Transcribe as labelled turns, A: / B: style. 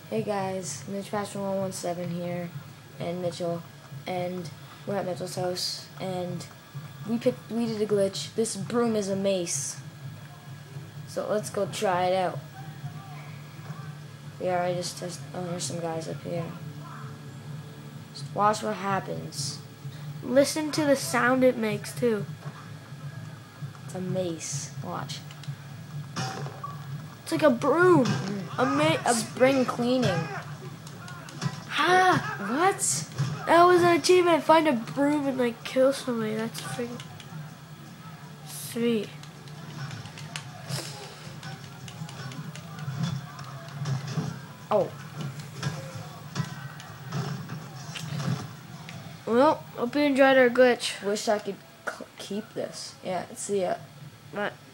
A: Hey guys, Mitch Pastor 117 here, and Mitchell, and we're at Mitchell's house, and we did a glitch. This broom is a mace, so let's go try it out. Yeah, I just test. Oh, there's some guys up here. Just watch what happens.
B: Listen to the sound it makes too.
A: It's a mace. Watch.
B: It's like a broom.
A: A spring cleaning.
B: Ha!
A: What?
B: That was an achievement. Find a broom and like kill somebody. That's freaking sweet.
A: Oh.
B: Well, hope you enjoyed our glitch.
A: Wish I could keep this. Yeah, see ya.
B: Bye.